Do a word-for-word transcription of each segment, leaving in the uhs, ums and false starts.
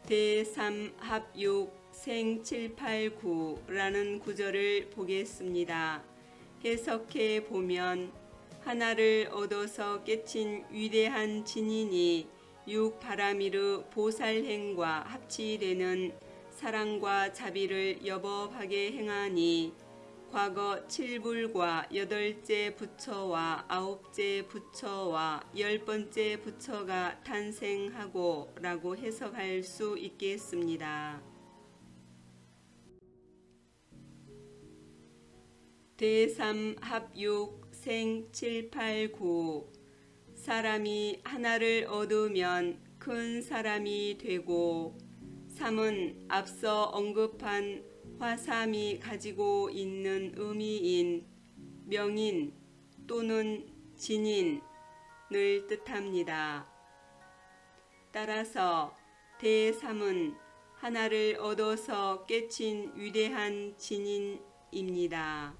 대삼합육 생칠팔구라는 구절을 보겠습니다. 해석해 보면 하나를 얻어서 깨친 위대한 진인이 육바라미르 보살행과 합치되는 사랑과 자비를 여법하게 행하니 과거 칠불과 여덟째 부처와 아홉째 부처와 열번째 부처가 탄생하고 라고 해석할 수 있겠습니다. 대삼합육 생칠팔구 사람이 하나를 얻으면 큰 사람이 되고 삼은 앞서 언급한 화삼이 가지고 있는 의미인 명인 또는 진인을 뜻합니다. 따라서 대삼은 하나를 얻어서 깨친 위대한 진인입니다.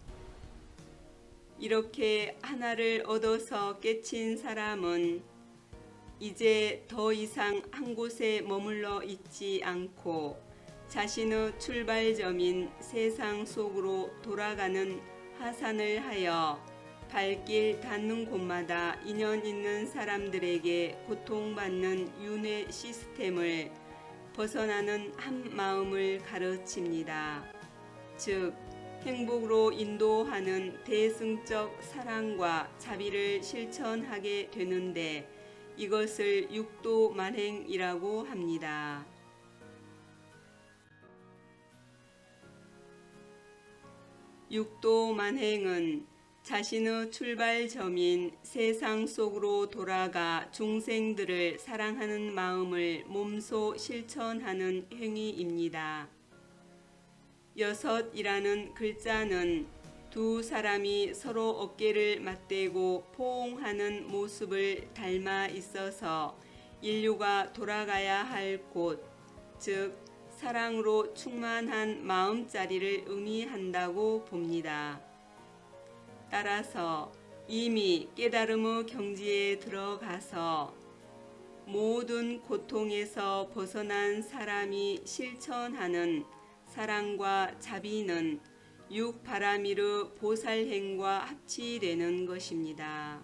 이렇게 하나를 얻어서 깨친 사람은 이제 더 이상 한 곳에 머물러 있지 않고 자신의 출발점인 세상 속으로 돌아가는 하산을 하여 발길 닿는 곳마다 인연 있는 사람들에게 고통받는 윤회 시스템을 벗어나는 한 마음을 가르칩니다. 즉 행복으로 인도하는 대승적 사랑과 자비를 실천하게 되는데 이것을 육도만행이라고 합니다. 육도만행은 자신의 출발점인 세상 속으로 돌아가 중생들을 사랑하는 마음을 몸소 실천하는 행위입니다. 여섯이라는 글자는 두 사람이 서로 어깨를 맞대고 포옹하는 모습을 닮아 있어서 인류가 돌아가야 할 곳, 즉 사랑으로 충만한 마음자리를 의미한다고 봅니다. 따라서 이미 깨달음의 경지에 들어가서 모든 고통에서 벗어난 사람이 실천하는 사랑과 자비는 육바라미르 보살행과 합치되는 것입니다.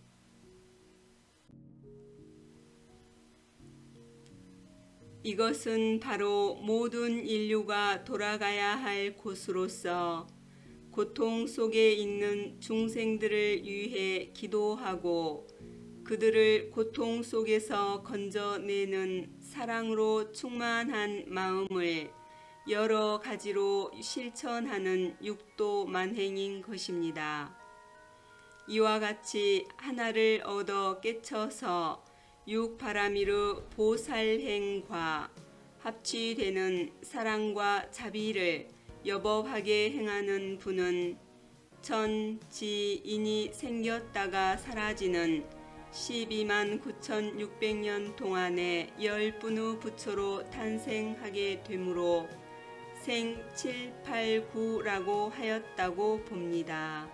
이것은 바로 모든 인류가 돌아가야 할 곳으로서 고통 속에 있는 중생들을 위해 기도하고 그들을 고통 속에서 건져내는 사랑으로 충만한 마음을 여러 가지로 실천하는 육도만행인 것입니다. 이와 같이 하나를 얻어 깨쳐서 육바라미르 보살행과 합치되는 사랑과 자비를 여법하게 행하는 분은 천지인이 생겼다가 사라지는 십이만 구천육백 년 동안에 열 분의 부처로 탄생하게 되므로 생칠팔구라고 하였다고 봅니다.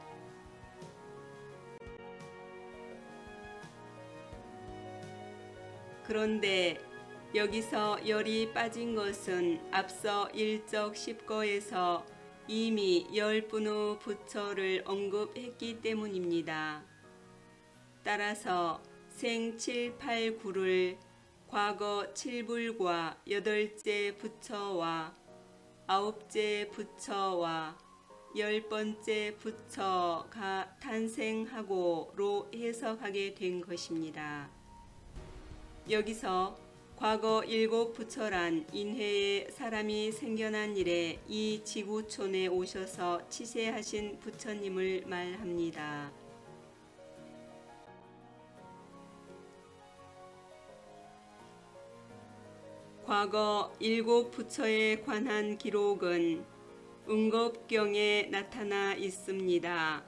그런데 여기서 열이 빠진 것은 앞서 일적 십거에서 이미 열 분의 부처를 언급했기 때문입니다. 따라서 생칠팔구를 과거 칠불과 여덟째 부처와 아홉째 부처와 열번째 부처가 탄생하고로 해석하게 된 것입니다. 여기서 과거 일곱 부처란 인해에 사람이 생겨난 이래 이 지구촌에 오셔서 치세하신 부처님을 말합니다. 과거 일곱 부처에 관한 기록은 응겁경에 나타나 있습니다.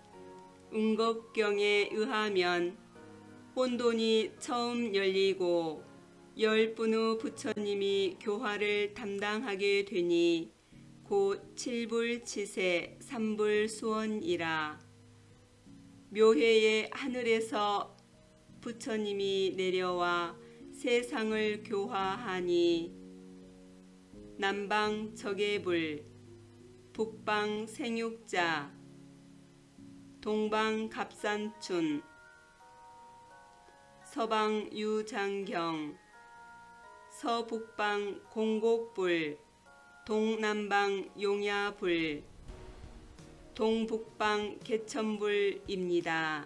응겁경에 의하면 혼돈이 처음 열리고 열 분의 부처님이 교화를 담당하게 되니 곧 칠불치세 삼불수원이라. 묘해의 하늘에서 부처님이 내려와 세상을 교화하니 남방 적의불, 북방 생육자, 동방 갑산춘, 서방 유장경, 서북방 공곡불, 동남방 용야불, 동북방 개천불입니다.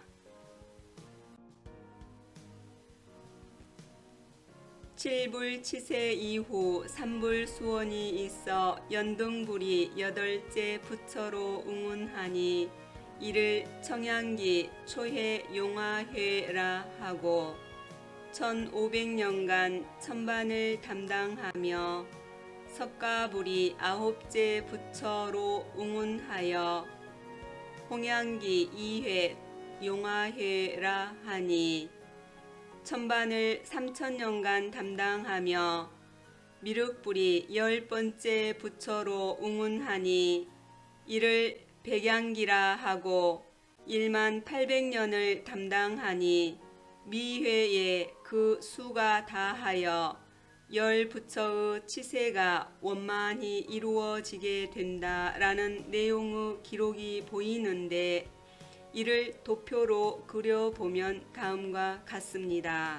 칠불 치세 이후 삼불 수원이 있어 연등불이 여덟째 부처로 웅운하니 이를 청양기 초해 용화회라 하고 천오백 년간 천반을 담당하며 석가불이 아홉째 부처로 웅운하여 홍양기 이회 용화회라 하니 천반을 삼천 년간 담당하며 미륵불이 열 번째 부처로 웅운하니 이를 백양기라 하고 일만 팔백 년을 담당하니 미회에 그 수가 다하여 열 부처의 치세가 원만히 이루어지게 된다라는 내용의 기록이 보이는데 이를 도표로 그려보면 다음과 같습니다.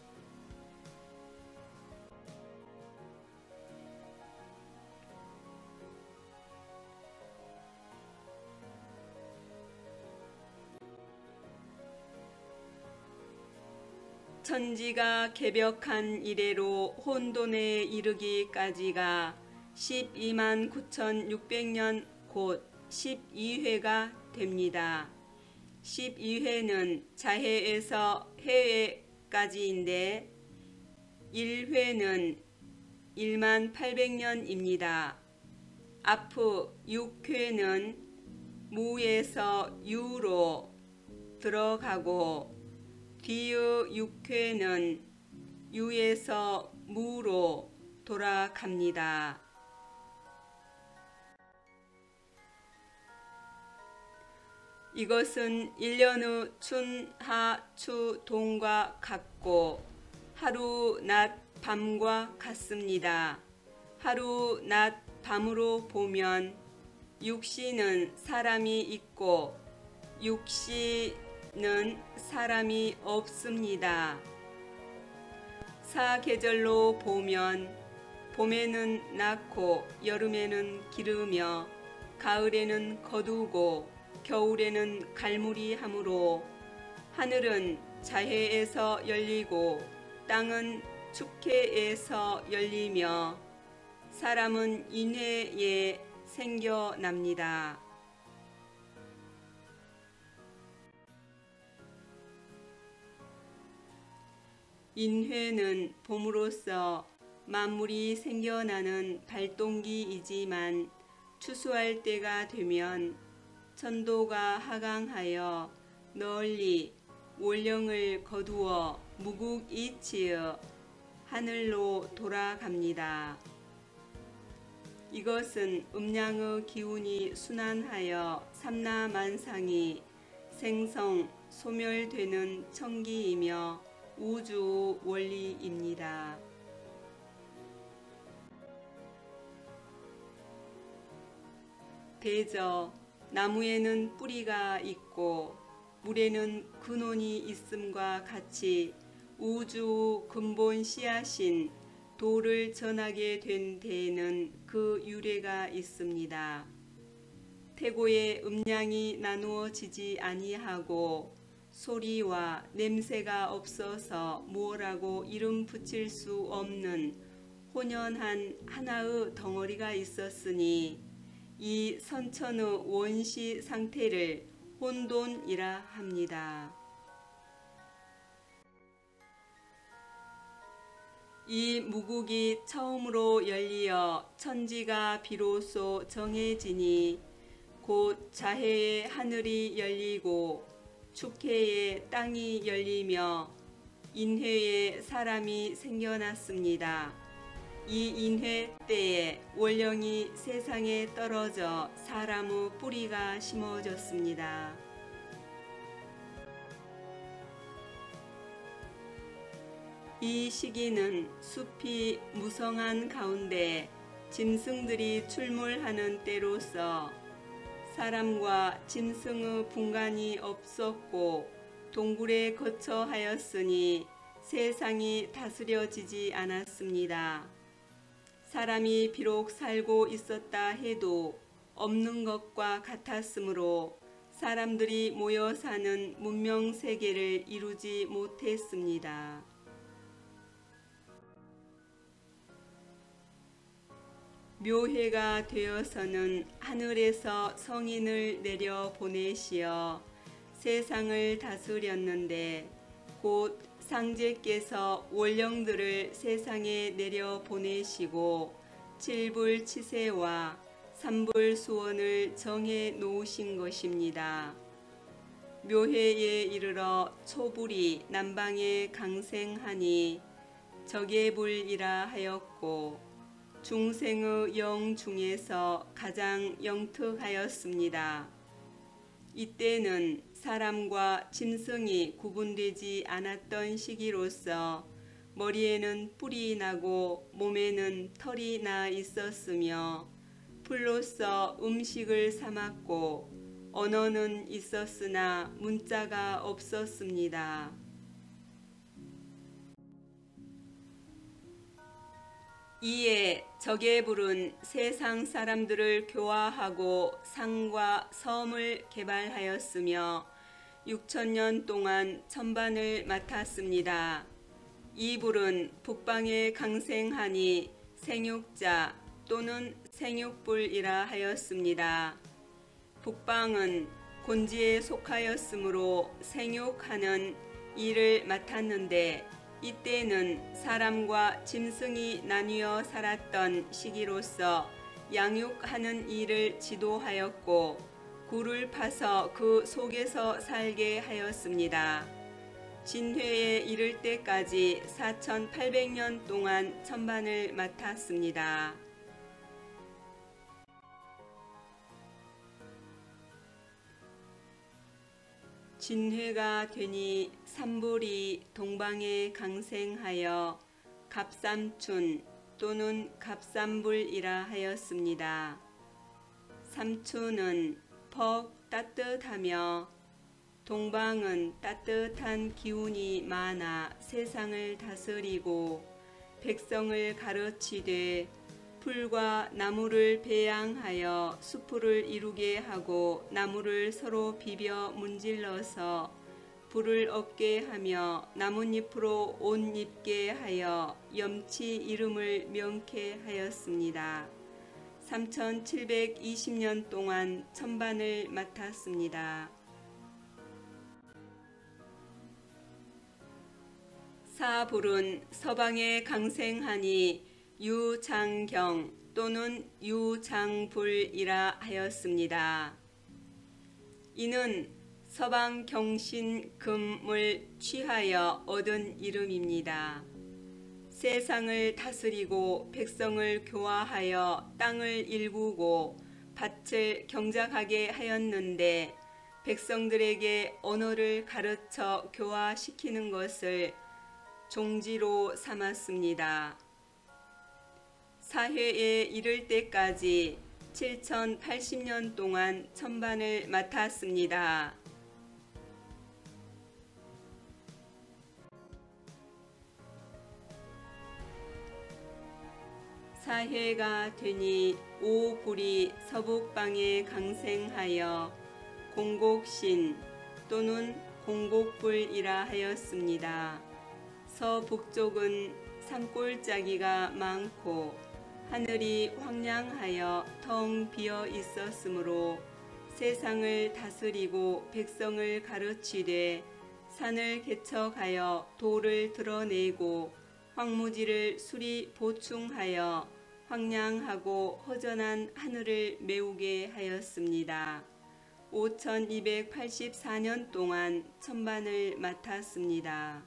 천지가 개벽한 이래로 혼돈에 이르기까지가 십이만 구천육백 년 곧 십이 회가 됩니다. 십이 회는 자해에서 해외까지인데 일 회는 일만 팔백 년입니다. 앞의 육 회는 무에서 유로 들어가고 뒤의 육 회는 유에서 무로 돌아갑니다. 이것은 일 년의 춘, 하, 추, 동과 같고 하루, 낮, 밤과 같습니다. 하루, 낮, 밤으로 보면 육시는 사람이 있고 육시는 사람이 없습니다. 사계절로 보면 봄에는 낮고 여름에는 기르며 가을에는 거두고 겨울에는 갈무리하므로 하늘은 자해에서 열리고 땅은 축해에서 열리며 사람은 인회에 생겨납니다. 인회는 봄으로써 만물이 생겨나는 발동기이지만 추수할 때가 되면 천도가 하강하여 널리 월령을 거두어 무국이치어 하늘로 돌아갑니다. 이것은 음양의 기운이 순환하여 삼라만상이 생성, 소멸되는 청기이며 우주 원리입니다. 대저 나무에는 뿌리가 있고 물에는 근원이 있음과 같이 우주 근본 씨앗인 도를 전하게 된 데에는 그 유래가 있습니다. 태고의 음양이 나누어지지 아니하고 소리와 냄새가 없어서 무엇라고 이름 붙일 수 없는 혼연한 하나의 덩어리가 있었으니 이 선천의 원시 상태를 혼돈이라 합니다. 이 무국이 처음으로 열리어 천지가 비로소 정해지니 곧 자해의 하늘이 열리고 축해의 땅이 열리며 인회에 사람이 생겨났습니다. 이 인회 때에 월령이 세상에 떨어져 사람의 뿌리가 심어졌습니다. 이 시기는 숲이 무성한 가운데 짐승들이 출몰하는 때로서 사람과 짐승의 분간이 없었고 동굴에 거처하였으니 세상이 다스려지지 않았습니다. 사람이 비록 살고 있었다 해도 없는 것과 같았으므로 사람들이 모여 사는 문명 세계를 이루지 못했습니다. 묘해가 되어서는 하늘에서 성인을 내려 보내시어 세상을 다스렸는데 곧 상제께서 원령들을 세상에 내려 보내시고 칠불치세와 삼불수원을 정해 놓으신 것입니다. 묘해에 이르러 초불이 남방에 강생하니 적예불이라 하였고 중생의 영 중에서 가장 영특하였습니다. 이때는 사람과 짐승이 구분되지 않았던 시기로서 머리에는 뿔이 나고 몸에는 털이 나 있었으며 풀로서 음식을 삼았고 언어는 있었으나 문자가 없었습니다. 이에 적예불은 세상 사람들을 교화하고 상과 섬을 개발하였으며 육천 년 동안 천반을 맡았습니다. 이 불은 북방에 강생하니 생육자 또는 생육불이라 하였습니다. 북방은 곤지에 속하였으므로 생육하는 일을 맡았는데 이때는 사람과 짐승이 나뉘어 살았던 시기로서 양육하는 일을 지도하였고 굴을 파서 그 속에서 살게 하였습니다. 진회에 이를 때까지 사천팔백 년 동안 천반을 맡았습니다. 진회가 되니 삼불이 동방에 강생하여 갑삼춘 또는 갑삼불이라 하였습니다. 삼춘은 퍽 따뜻하며 동방은 따뜻한 기운이 많아 세상을 다스리고 백성을 가르치되 풀과 나무를 배양하여 수풀을 이루게 하고 나무를 서로 비벼 문질러서 불을 얻게 하며 나뭇잎으로 옷 입게 하여 염치 이름을 명케 하였습니다. 삼천칠백이십 년 동안 천반을 맡았습니다. 사불은 서방에 강생하니 유장경 또는 유장불이라 하였습니다. 이는 서방 경신 금을 취하여 얻은 이름입니다. 세상을 다스리고 백성을 교화하여 땅을 일구고 밭을 경작하게 하였는데 백성들에게 언어를 가르쳐 교화시키는 것을 종지로 삼았습니다. 사회에 이를 때까지 칠천팔십 년 동안 천반을 맡았습니다. 사해가 되니 오불이 서북방에 강생하여 공곡신 또는 공곡불이라 하였습니다. 서북쪽은 산골짜기가 많고 하늘이 황량하여 텅 비어 있었으므로 세상을 다스리고 백성을 가르치되 산을 개척하여 돌을 드러내고 황무지를 수리 보충하여 황량하고 허전한 하늘을 메우게 하였습니다. 오천이백팔십사 년 동안 천반을 맡았습니다.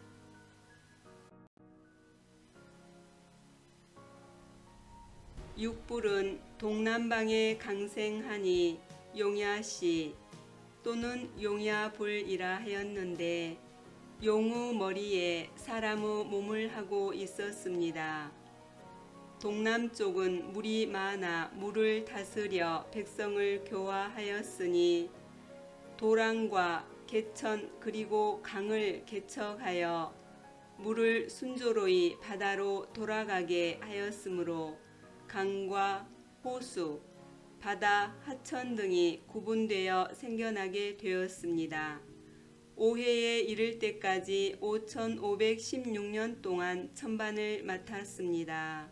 육불은 동남방에 강생하니 용야시 또는 용야불이라 하였는데 용의 머리에 사람의 몸을 하고 있었습니다. 동남쪽은 물이 많아 물을 다스려 백성을 교화하였으니 도랑과 개천 그리고 강을 개척하여 물을 순조로이 바다로 돌아가게 하였으므로 강과 호수, 바다, 하천 등이 구분되어 생겨나게 되었습니다. 오해에 이를 때까지 오천오백십육 년 동안 천반을 맡았습니다.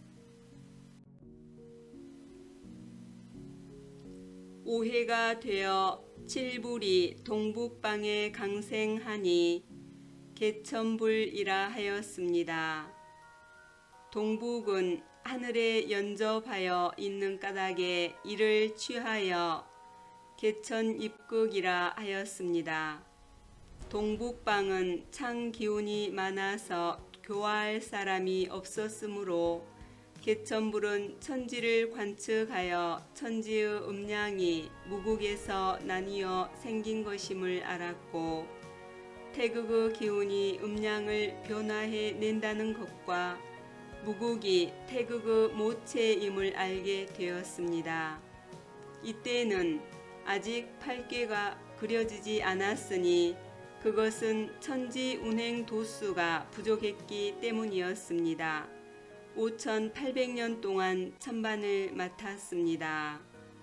오해가 되어 칠불이 동북방에 강생하니 개천불이라 하였습니다. 동북은 하늘에 연접하여 있는 까닭에 이를 취하여 개천입극이라 하였습니다. 동북방은 창 기운이 많아서 교화할 사람이 없었으므로 개천불은 천지를 관측하여 천지의 음량이 무국에서 나뉘어 생긴 것임을 알았고 태극의 기운이 음량을 변화해 낸다는 것과 무국이 태극의 모체임을 알게 되었습니다. 이때는 아직 팔괘가 그려지지 않았으니 그것은 천지 운행 도수가 부족했기 때문이었습니다. 오천팔백 년 동안 천반을 맡았습니다.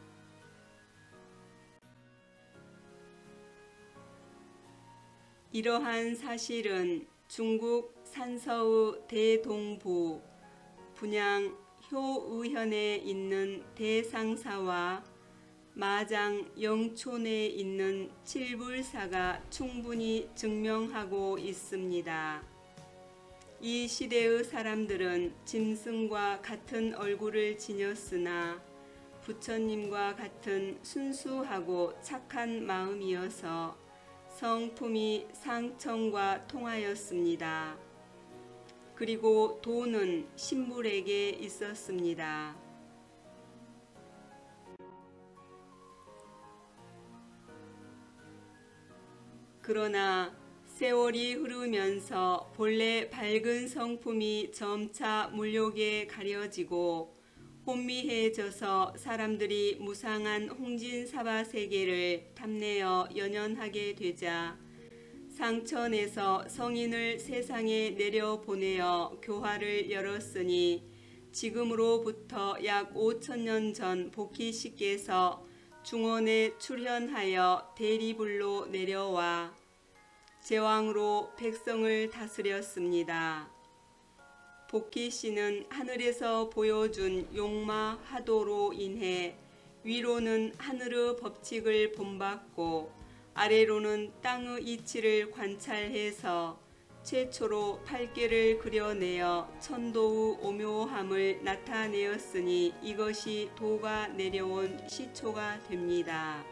이러한 사실은 중국 산서의 대동부 분양 효의현에 있는 대상사와 마장 영촌에 있는 칠불사가 충분히 증명하고 있습니다. 이 시대의 사람들은 짐승과 같은 얼굴을 지녔으나 부처님과 같은 순수하고 착한 마음이어서 성품이 상청과 통하였습니다. 그리고 도는 신불에게 있었습니다. 그러나 세월이 흐르면서 본래 밝은 성품이 점차 물욕에 가려지고 혼미해져서 사람들이 무상한 홍진사바 세계를 탐내어 연연하게 되자 상천에서 성인을 세상에 내려보내어 교화를 열었으니 지금으로부터 약 오천 년 전 복희씨께서 중원에 출현하여 대리불로 내려와 제왕으로 백성을 다스렸습니다. 복희씨는 하늘에서 보여준 용마 화도로 인해 위로는 하늘의 법칙을 본받고 아래로는 땅의 이치를 관찰해서 최초로 팔괘를 그려내어 천도의 오묘함을 나타내었으니 이것이 도가 내려온 시초가 됩니다.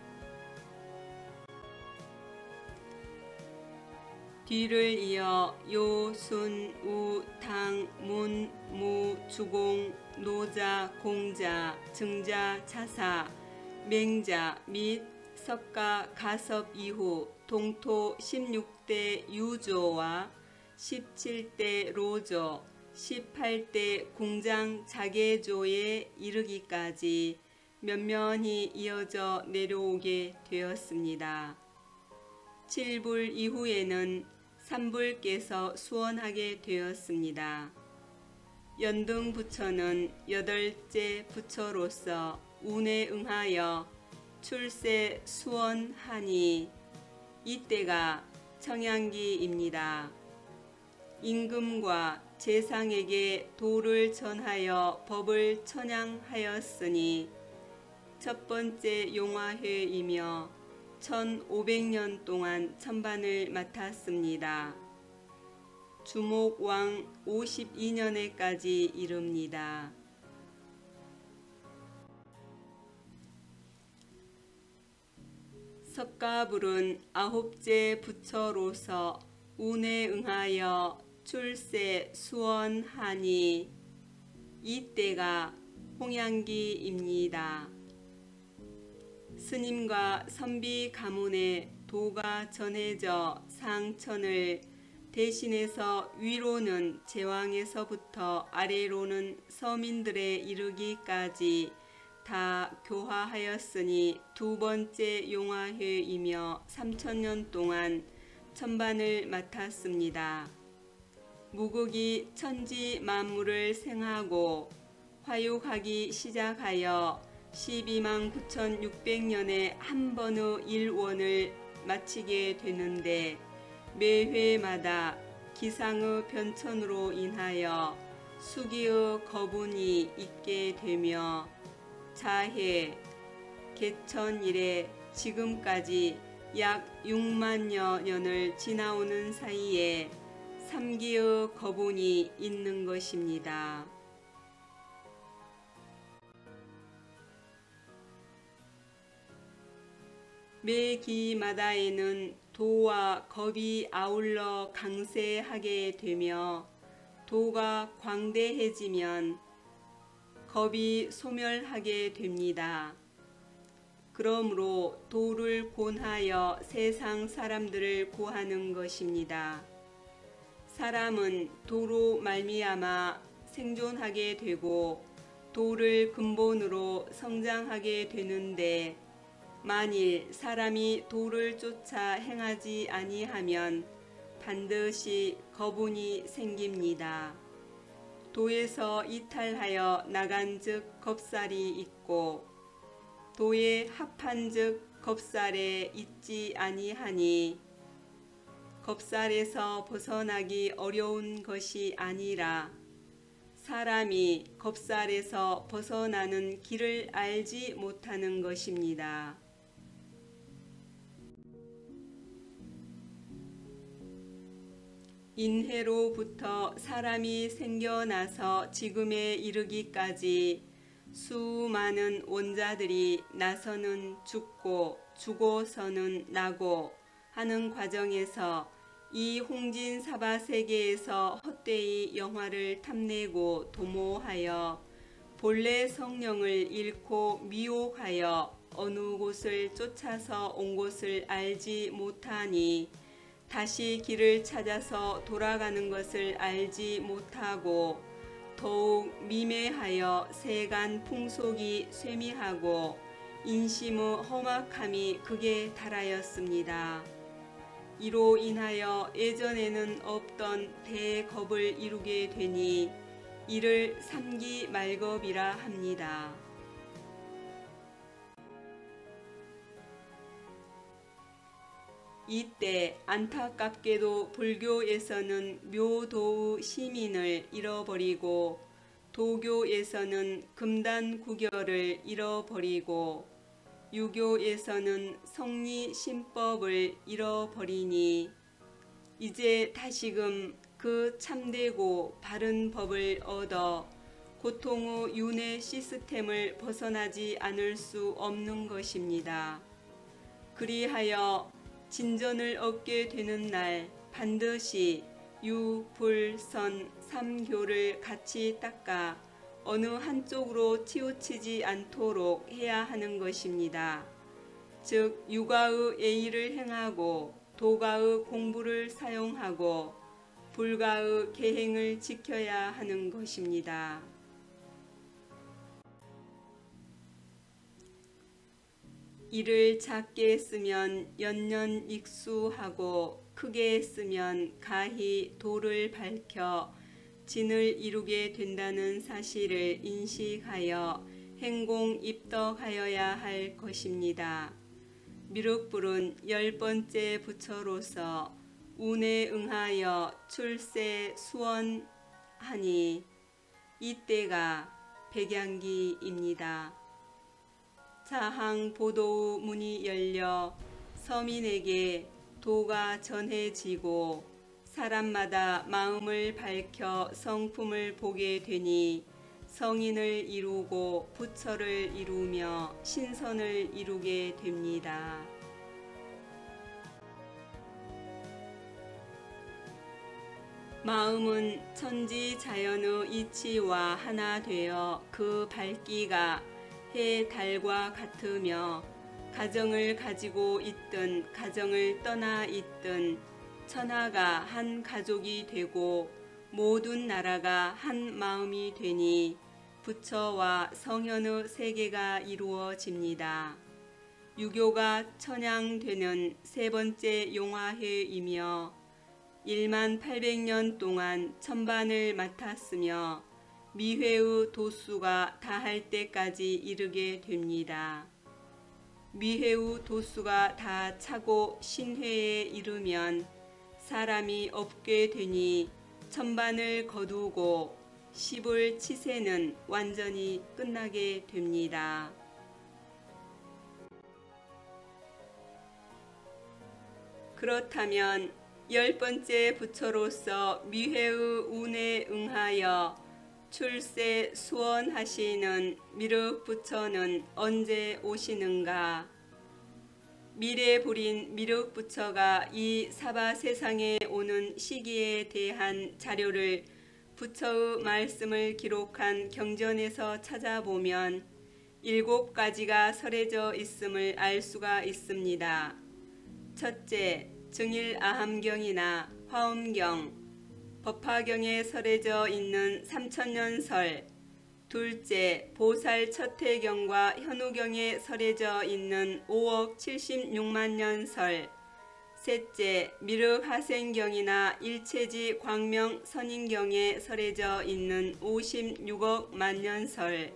뒤를 이어 요, 순, 우, 당, 문, 무, 주공, 노자, 공자, 증자, 차사, 맹자 및 석가, 가섭 이후 동토 십육 대 유조와 십칠 대 로조, 십팔 대 궁장 자계조에 이르기까지 면면히 이어져 내려오게 되었습니다. 칠불 이후에는 삼불께서 수원하게 되었습니다. 연등 부처는 여덟째 부처로서 운에 응하여 출세 수원하니 이때가 청양기입니다. 임금과 재상에게 도를 전하여 법을 천양하였으니 첫 번째 용화회이며 천오백 년 동안 천반을 맡았습니다. 주목왕 오십이 년에까지 이릅니다. 석가불은 아홉째 부처로서 운에 응하여 출세 수원하니 이때가 홍양기입니다. 스님과 선비 가문의 도가 전해져 상천을 대신해서 위로는 제왕에서부터 아래로는 서민들에 이르기까지 다 교화하였으니 두 번째 용화회이며 삼천 년 동안 천반을 맡았습니다. 무국이 천지 만물을 생하고 화육하기 시작하여 십이만 구천육백 년에 한 번의 일원을 마치게 되는데 매회마다 기상의 변천으로 인하여 수기의 거분이 있게 되며 자해 개천 이래 지금까지 약 육만여 년을 지나오는 사이에 삼기의 거분이 있는 것입니다. 매 기마다에는 도와 겁이 아울러 강세하게 되며 도가 광대해지면 겁이 소멸하게 됩니다. 그러므로 도를 곤하여 세상 사람들을 구하는 것입니다. 사람은 도로 말미암아 생존하게 되고 도를 근본으로 성장하게 되는데 만일 사람이 도를 쫓아 행하지 아니하면 반드시 거분이 생깁니다. 도에서 이탈하여 나간즉 겁살이 있고 도에 합한즉 겁살에 있지 아니하니 겁살에서 벗어나기 어려운 것이 아니라 사람이 겁살에서 벗어나는 길을 알지 못하는 것입니다. 인해로부터 사람이 생겨나서 지금에 이르기까지 수많은 원자들이 나서는 죽고 죽어서는 나고 하는 과정에서 이 홍진사바 세계에서 헛되이 영화를 탐내고 도모하여 본래 성령을 잃고 미혹하여 어느 곳을 쫓아서 온 곳을 알지 못하니 다시 길을 찾아서 돌아가는 것을 알지 못하고 더욱 미매하여 세간 풍속이 쇠미하고 인심의 험악함이 극에 달하였습니다. 이로 인하여 예전에는 없던 대겁을 이루게 되니 이를 삼기 말겁이라 합니다. 이때 안타깝게도 불교에서는 묘도의 시민을 잃어버리고 도교에서는 금단구결을 잃어버리고 유교에서는 성리신법을 잃어버리니 이제 다시금 그 참되고 바른 법을 얻어 고통의 윤회 시스템을 벗어나지 않을 수 없는 것입니다. 그리하여 진전을 얻게 되는 날 반드시 유, 불, 선, 삼교를 같이 닦아 어느 한쪽으로 치우치지 않도록 해야 하는 것입니다. 즉 유가의 예의를 행하고 도가의 공부를 사용하고 불가의 계행을 지켜야 하는 것입니다. 이를 작게 쓰면 연년 익수하고 크게 쓰면 가히 도를 밝혀 진을 이루게 된다는 사실을 인식하여 행공 입덕하여야 할 것입니다. 미륵불은 열 번째 부처로서 운에 응하여 출세 수원하니 이때가 백양기입니다. 자항 보도의 문이 열려 서민에게 도가 전해지고 사람마다 마음을 밝혀 성품을 보게 되니 성인을 이루고 부처를 이루며 신선을 이루게 됩니다. 마음은 천지자연의 이치와 하나 되어 그 밝기가 해, 달과 같으며 가정을 가지고 있든 가정을 떠나 있든 천하가 한 가족이 되고 모든 나라가 한 마음이 되니 부처와 성현의 세계가 이루어집니다. 유교가 천향되는 세 번째 용화회이며 일만 팔백 년 동안 천반을 맡았으며 미회의 도수가 다할 때까지 이르게 됩니다. 미회의 도수가 다 차고 신회에 이르면 사람이 없게 되니 천반을 거두고 십을 치세는 완전히 끝나게 됩니다. 그렇다면 열 번째 부처로서 미회의 운에 응하여 출세 수원하시는 미륵부처는 언제 오시는가? 미래불인 미륵부처가 이 사바세상에 오는 시기에 대한 자료를 부처의 말씀을 기록한 경전에서 찾아보면 일곱 가지가 설해져 있음을 알 수가 있습니다. 첫째, 증일아함경이나 화엄경, 법화경에 설해져 있는 삼천년설. 둘째, 보살처태경과 현우경에 설해져 있는 오억 칠십육만년설. 셋째, 미륵하생경이나 일체지 광명선인경에 설해져 있는 오십육억 만년설.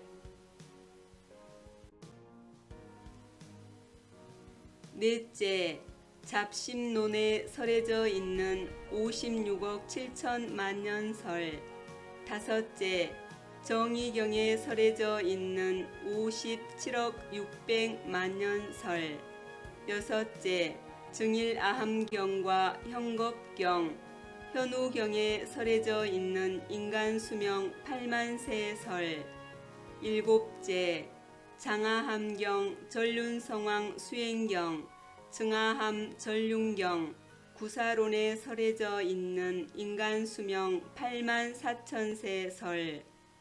넷째, 잡심론에 설해져 있는 오십육억 칠천만년설. 다섯째, 정의경에 설해져 있는 오십칠억 육백만년설. 여섯째, 증일아함경과 현겁경, 현우경에 설해져 있는 인간수명 팔만세설. 일곱째, 장아함경, 전륜성왕 수행경, 증아함 전륜경, 구사론에 설해져 있는 인간수명 팔만 사천세설.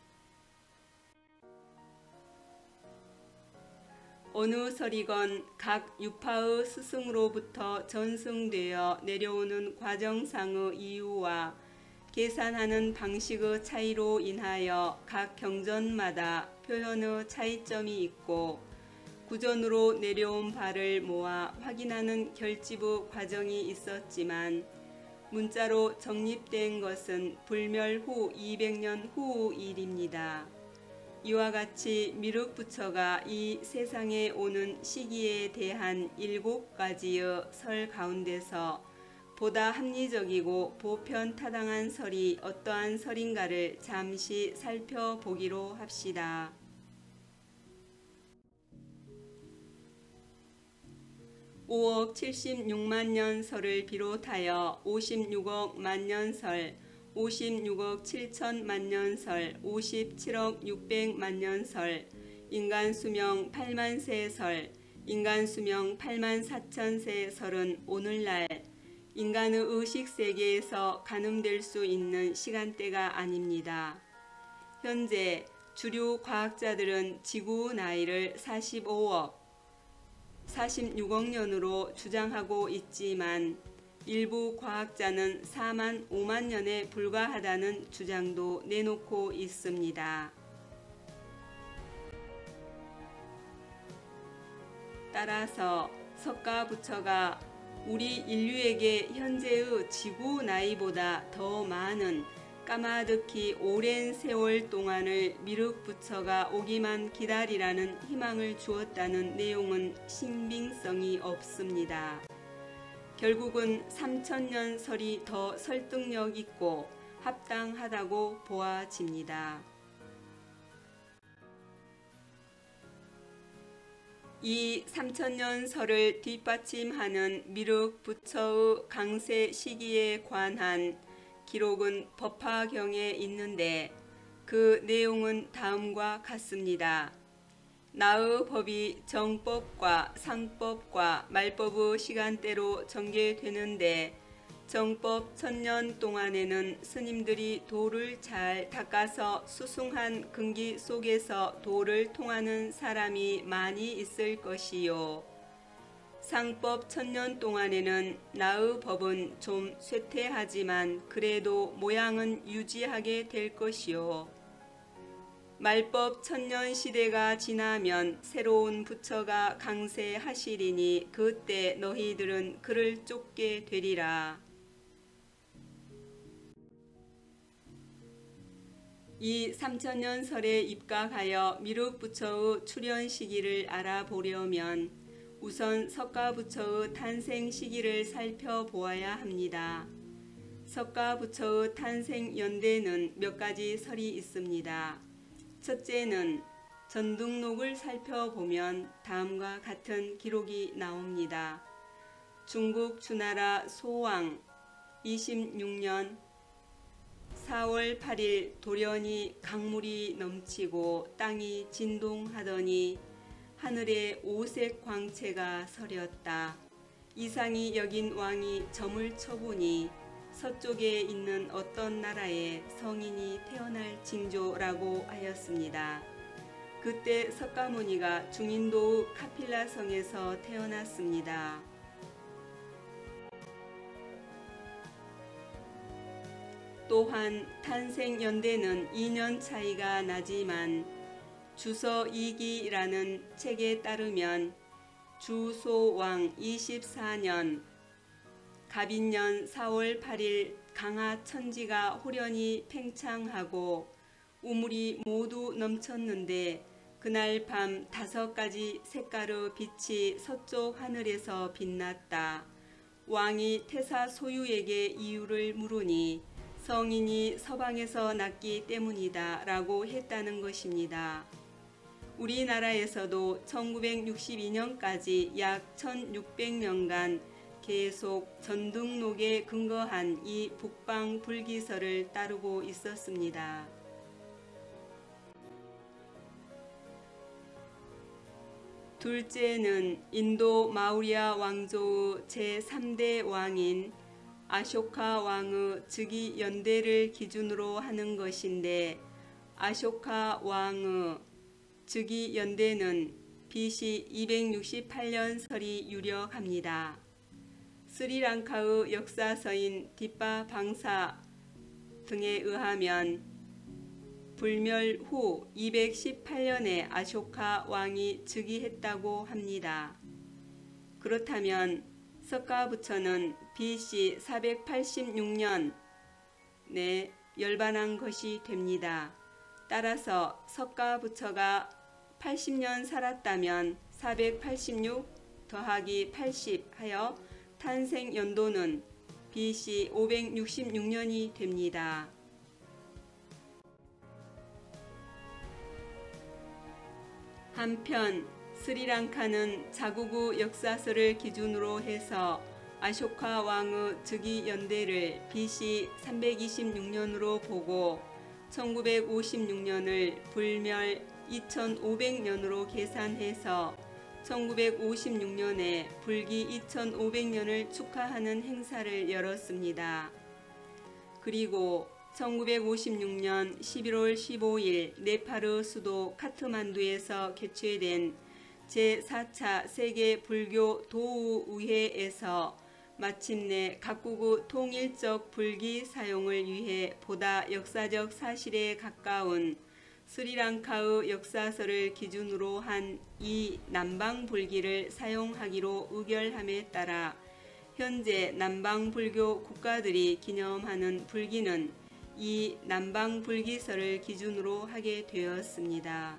어느 설이건 각 유파의 스승으로부터 전승되어 내려오는 과정상의 이유와 계산하는 방식의 차이로 인하여 각 경전마다 표현의 차이점이 있고 구전으로 내려온 바를 모아 확인하는 결집의 과정이 있었지만 문자로 정립된 것은 불멸 후 이백 년 후 일입니다. 이와 같이 미륵부처가 이 세상에 오는 시기에 대한 일곱 가지의 설 가운데서 보다 합리적이고 보편타당한 설이 어떠한 설인가를 잠시 살펴보기로 합시다. 오억 칠십육만 년설을 비롯하여 오십육억 만년설, 오십육억 칠천만 년설, 오십칠억 육백만 년설, 인간수명 팔만세설, 인간수명 팔만 사천세설은 오늘날 인간의 의식세계에서 가늠될 수 있는 시간대가 아닙니다. 현재 주류 과학자들은 지구 나이를 사십오억, 사십육억 년으로 주장하고 있지만 일부 과학자는 사만 오만 년에 불과하다는 주장도 내놓고 있습니다. 따라서 석가부처가 우리 인류에게 현재의 지구 나이보다 더 많은 까마득히 오랜 세월 동안을 미륵부처가 오기만 기다리라는 희망을 주었다는 내용은 신빙성이 없습니다. 결국은 삼천 년 설이 더 설득력 있고 합당하다고 보아집니다. 이 삼천 년 설을 뒷받침하는 미륵부처의 강세 시기에 관한 기록은 법화경에 있는데 그 내용은 다음과 같습니다. 나의 법이 정법과 상법과 말법의 시간대로 전개되는데 정법 천년 동안에는 스님들이 도를 잘 닦아서 수승한 근기 속에서 도를 통하는 사람이 많이 있을 것이요. 상법 천년 동안에는 나의 법은 좀 쇠퇴하지만 그래도 모양은 유지하게 될 것이요. 말법 천년 시대가 지나면 새로운 부처가 강세하시리니 그때 너희들은 그를 쫓게 되리라. 이 삼천년 설에 입각하여 미륵부처의 출현 시기를 알아보려면 우선 석가부처의 탄생 시기를 살펴보아야 합니다. 석가부처의 탄생 연대는 몇 가지 설이 있습니다. 첫째는 전등록을 살펴보면 다음과 같은 기록이 나옵니다. 중국 주나라 소왕 이십육 년 사월 팔일 돌연히 강물이 넘치고 땅이 진동하더니 하늘에 오색 광채가 서렸다. 이상히 여긴 왕이 점을 쳐보니 서쪽에 있는 어떤 나라에 성인이 태어날 징조라고 하였습니다. 그때 석가모니가 중인도의 카필라성에서 태어났습니다. 또한 탄생 연대는 이 년 차이가 나지만 주서 이기라는 책에 따르면 주소왕 이십사 년 갑인년 사월 팔일 강하 천지가 호련히 팽창하고 우물이 모두 넘쳤는데 그날 밤 다섯 가지 색깔의 빛이 서쪽 하늘에서 빛났다. 왕이 태사 소유에게 이유를 물으니 성인이 서방에서 났기 때문이다 라고 했다는 것입니다. 우리나라에서도 천구백육십이 년까지 약 천육백 년간 계속 전등록에 근거한 이 북방 불기설을 따르고 있었습니다. 둘째는 인도 마우리아 왕조의 제삼 대 왕인 아쇼카 왕의 즉위 연대를 기준으로 하는 것인데 아쇼카 왕의 즉위 연대는 비씨 이백육십팔 년 설이 유력합니다. 스리랑카의 역사서인 뒷바방사 등에 의하면 불멸 후 이백십팔 년에 아쇼카 왕이 즉위했다고 합니다. 그렇다면 석가부처는 비씨 사백팔십육 년에 열반한 것이 됩니다. 따라서 석가부처가 팔십 년 살았다면 사백팔십육 더하기 팔십 하여 탄생 연도는 비씨 오백육십육 년이 됩니다. 한편 스리랑카는 자국의 역사서를 기준으로 해서 아쇼카 왕의 즉위 연대를 비씨 삼백이십육 년으로 보고 천구백오십육 년을 불멸 이천오백 년으로 계산해서 천구백오십육 년에 불기 이천오백 년을 축하하는 행사를 열었습니다. 그리고 천구백오십육 년 십일월 십오일 네팔의 수도 카트만두에서 개최된 제사 차 세계 불교 도우의회에서 마침내 각국의 통일적 불기 사용을 위해 보다 역사적 사실에 가까운 스리랑카의 역사서를 기준으로 한 이 남방불기를 사용하기로 의결함에 따라 현재 남방불교 국가들이 기념하는 불기는 이 남방불기설을 기준으로 하게 되었습니다.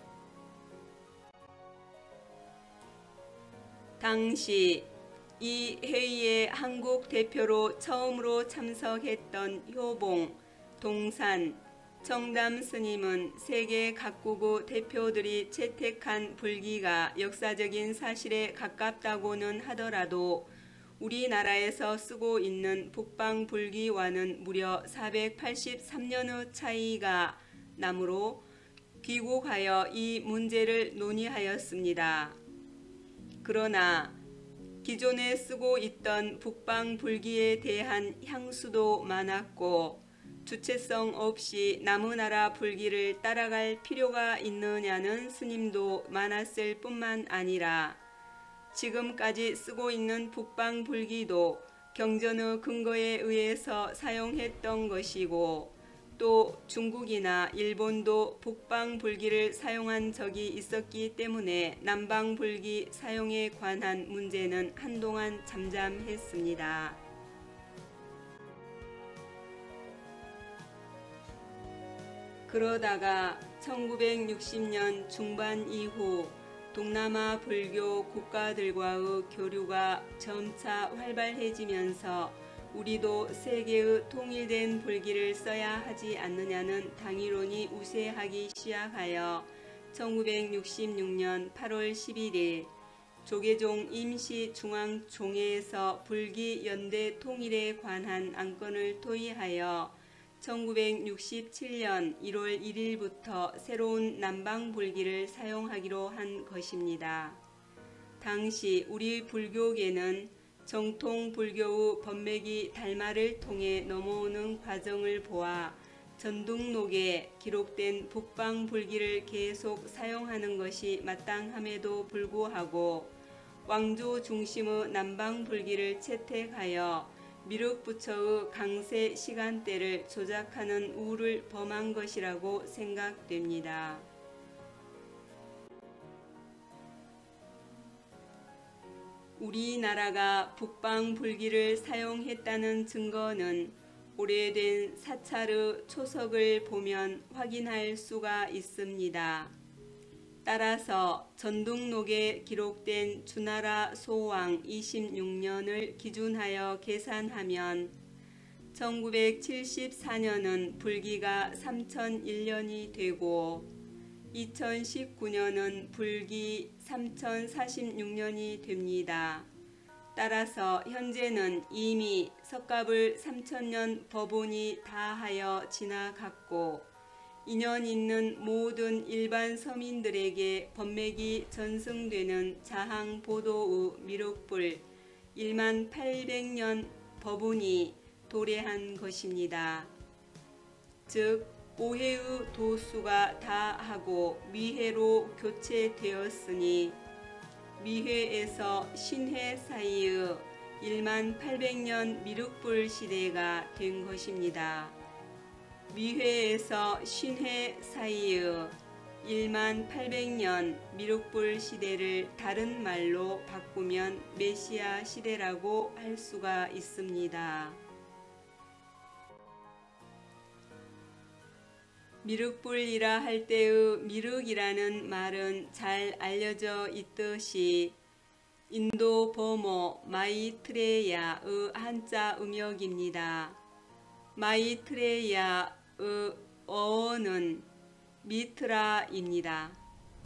당시 이 회의에 한국 대표로 처음으로 참석했던 효봉, 동산, 청담 스님은 세계 각국의 대표들이 채택한 불기가 역사적인 사실에 가깝다고는 하더라도 우리나라에서 쓰고 있는 북방 불기와는 무려 사백팔십삼 년의 차이가 나므로 귀국하여 이 문제를 논의하였습니다. 그러나 기존에 쓰고 있던 북방 불기에 대한 향수도 많았고 주체성 없이 남의 불기를 따라갈 필요가 있느냐는 스님도 많았을 뿐만 아니라 지금까지 쓰고 있는 북방불기도 경전의 근거에 의해서 사용했던 것이고, 또 중국이나 일본도 북방불기를 사용한 적이 있었기 때문에 남방불기 사용에 관한 문제는 한동안 잠잠했습니다. 그러다가 천구백육십 년 중반 이후 동남아 불교 국가들과의 교류가 점차 활발해지면서 우리도 세계의 통일된 불기를 써야 하지 않느냐는 당위론이 우세하기 시작하여 천구백육십육 년 팔월 십일일 조계종 임시중앙총회에서 불기 연대 통일에 관한 안건을 토의하여 천구백육십칠 년 일월 일일부터 새로운 남방불기를 사용하기로 한 것입니다. 당시 우리 불교계는 정통 불교의 법맥이 달마를 통해 넘어오는 과정을 보아 전등록에 기록된 북방불기를 계속 사용하는 것이 마땅함에도 불구하고 왕조 중심의 남방불기를 채택하여 미륵부처의 강세 시간대를 조작하는 우를 범한 것이라고 생각됩니다. 우리나라가 북방불기를 사용했다는 증거는 오래된 사찰의 초석을 보면 확인할 수가 있습니다. 따라서 전등록에 기록된 주나라 소왕 이십육 년을 기준하여 계산하면 천구백칠십사 년은 불기가 삼천일 년이 되고 이천십구 년은 불기 삼천사십육 년이 됩니다. 따라서 현재는 이미 석갑을 삼천 년 법운이 다하여 지나갔고 인연 있는 모든 일반 서민들에게 법맥이 전승되는 자항보도의 미륵불 일만 팔백 년 법운이 도래한 것입니다. 즉 오해의 도수가 다하고 미해로 교체되었으니 미해에서 신해 사이의 일만 팔백 년 미륵불 시대가 된 것입니다. 미해에서 신해 사이의 일만 팔백 년 미륵불 시대를 다른 말로 바꾸면 메시아 시대라고 할 수가 있습니다. 미륵불이라 할 때의 미륵이라는 말은 잘 알려져 있듯이 인도 버모 마이트레야의 한자 음역입니다. 마이트레야의 어원은 미트라입니다.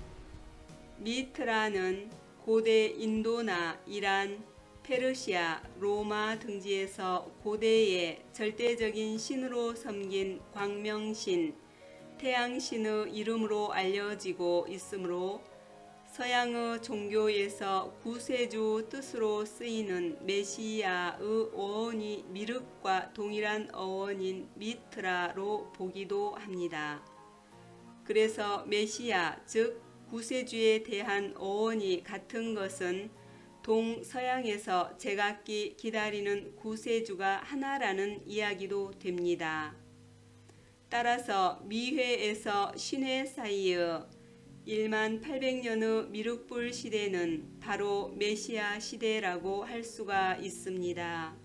미트라는 고대 인도나 이란, 페르시아, 로마 등지에서 고대의 절대적인 신으로 섬긴 광명신, 태양신의 이름으로 알려지고 있으므로 서양의 종교에서 구세주 뜻으로 쓰이는 메시아의 어원이 미륵과 동일한 어원인 미트라로 보기도 합니다. 그래서 메시아, 즉 구세주에 대한 어원이 같은 것은 동서양에서 제각기 기다리는 구세주가 하나라는 이야기도 됩니다. 따라서 미회에서 신회 사이의 일만 팔백 년의 미륵불 시대는 바로 메시아 시대라고 할 수가 있습니다.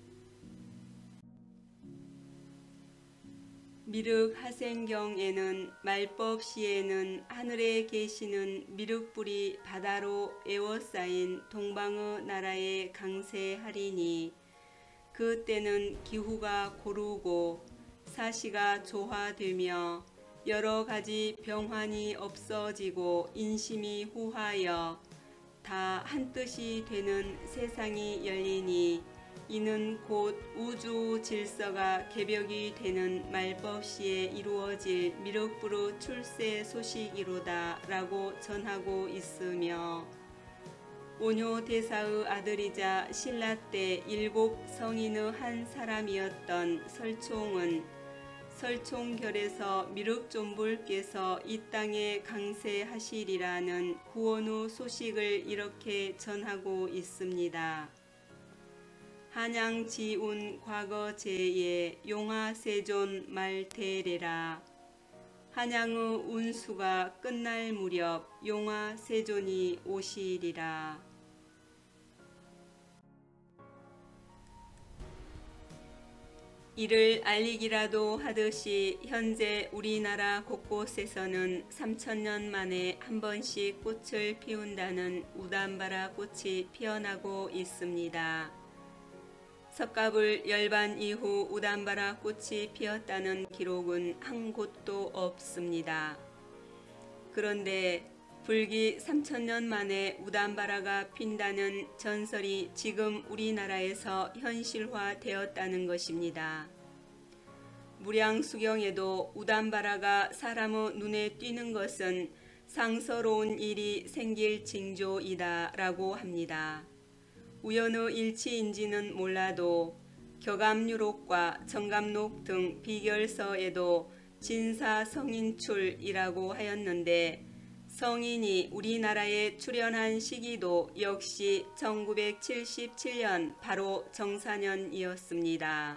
미륵하생경에는 말법 시에는 하늘에 계시는 미륵불이 바다로 에워싸인 동방의 나라에 강세하리니 그때는 기후가 고르고 사시가 조화되며 여러 가지 병환이 없어지고 인심이 후하여 다 한뜻이 되는 세상이 열리니 이는 곧 우주 질서가 개벽이 되는 말법시에 이루어질 미륵불의 출세 소식이로다 라고 전하고 있으며 오뇨 대사의 아들이자 신라 때 일곱 성인의 한 사람이었던 설총은 설총결에서 미륵존불께서 이 땅에 강세하시리라는 구원 후 소식을 이렇게 전하고 있습니다. 한양지운 과거제에 용화세존 말대래라. 한양의 운수가 끝날 무렵 용화세존이 오시리라. 이를 알리기라도 하듯이 현재 우리나라 곳곳에서는 삼천 년 만에 한 번씩 꽃을 피운다는 우담바라 꽃이 피어나고 있습니다. 석가불 열반 이후 우담바라 꽃이 피었다는 기록은 한 곳도 없습니다. 그런데 불기 삼천 년 만에 우담바라가 핀다는 전설이 지금 우리나라에서 현실화되었다는 것입니다. 무량수경에도 우담바라가 사람의 눈에 띄는 것은 상서로운 일이 생길 징조이다 라고 합니다. 우연의 일치인지는 몰라도 격암유록과 정감록 등 비결서에도 진사성인출이라고 하였는데 성인이 우리나라에 출현한 시기도 역시 천구백칠십칠 년 바로 정사년이었습니다.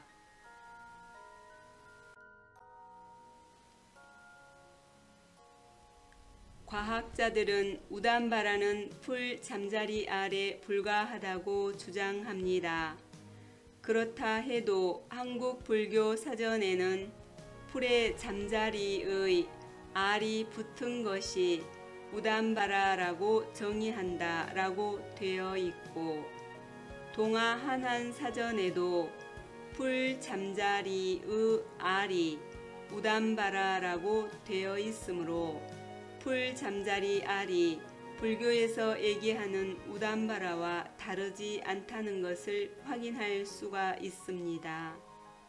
과학자들은 우담바라는 풀 잠자리 아래 불과하다고 주장합니다. 그렇다 해도 한국 불교 사전에는 풀의 잠자리의 알이 붙은 것이 우담바라라고 정의한다 라고 되어 있고, 동아 한한 사전에도 풀 잠자리의 알이 우담바라라고 되어 있으므로 풀 잠자리 알이 불교에서 얘기하는 우담바라와 다르지 않다는 것을 확인할 수가 있습니다.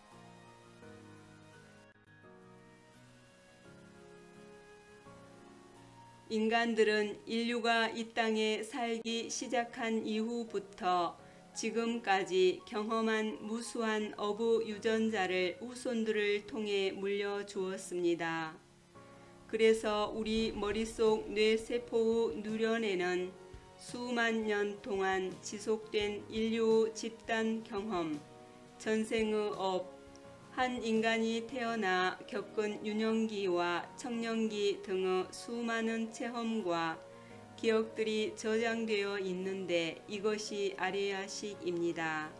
인간들은 인류가 이 땅에 살기 시작한 이후부터 지금까지 경험한 무수한 어부 유전자를 후손들을 통해 물려주었습니다. 그래서 우리 머릿속 뇌세포의 누련에는 수만 년 동안 지속된 인류 집단 경험, 전생의 업, 한 인간이 태어나 겪은 유년기와 청년기 등의 수많은 체험과 기억들이 저장되어 있는데 이것이 아리아식입니다.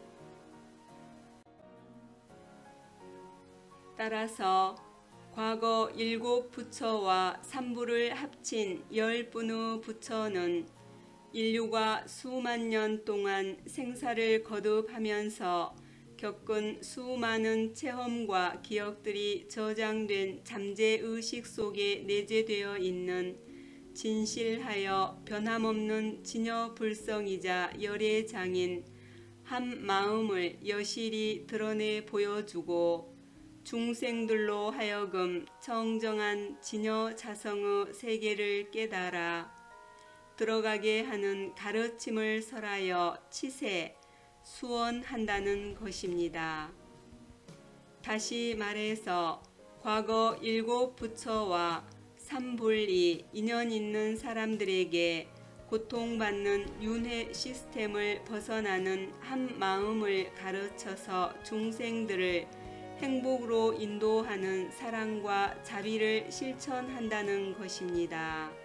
따라서 과거 일곱 부처와 삼부를 합친 열 분의 부처는 인류가 수만 년 동안 생사를 거듭하면서 겪은 수많은 체험과 기억들이 저장된 잠재의식 속에 내재되어 있는 진실하여 변함없는 진여불성이자 열애장인 한 마음을 여실히 드러내 보여주고 중생들로 하여금 청정한 진여자성의 세계를 깨달아 들어가게 하는 가르침을 설하여 치세, 수언한다는 것입니다. 다시 말해서 과거 일곱 부처와 삼불이 인연 있는 사람들에게 고통받는 윤회 시스템을 벗어나는 한 마음을 가르쳐서 중생들을 행복으로 인도하는 사랑과 자비를 실천한다는 것입니다.